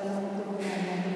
Salungtungan natin.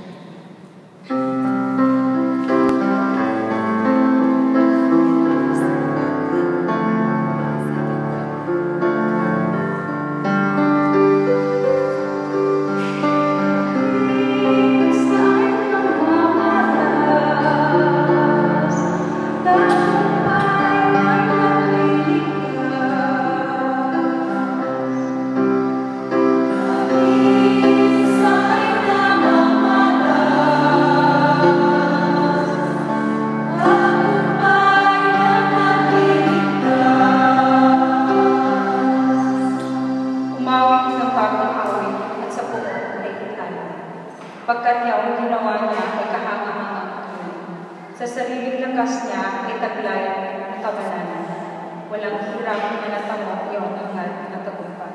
Pagkat yaong ginawa niya ay kahangahangang tuloy. Sa sariling lakas niya ay taglayan at kabananan. Walang hirap na natamo yaong hangad na tagumpay.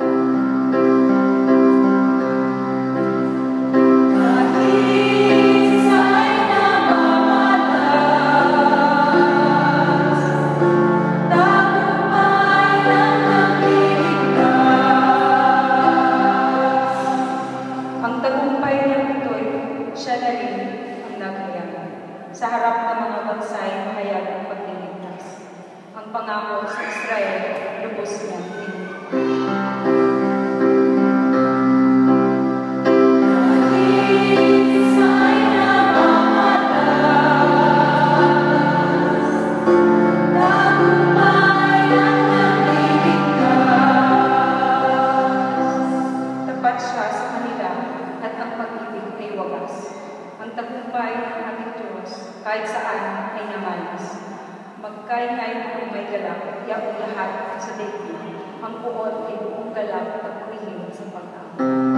Siya na rin ang naghayagan. Sa harap ng mga bansay, mahayag ang pagliligtas. Ang pangako sa Israel, lubos niya tapat siya sa kanila at ang pag-ibig ay wagas. Ang tagumpay ng ating Diyos kahit saan ay namalas. Magkaingay kung may galak, yaong lahat sa daigdig. Ang puot ay buong galak at kuhihim sa pag-awa.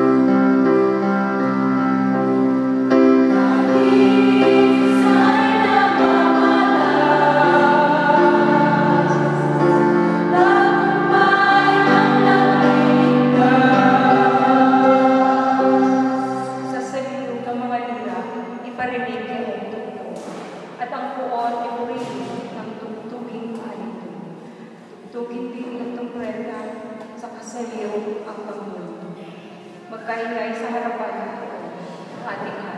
Iparinig ang tugtog, at ang puon ay purihin ng tugtuging alito. Tugtugin din ng tungkreta sa kasaliw ang pagmundo. Magkaingay sa harapan ng ating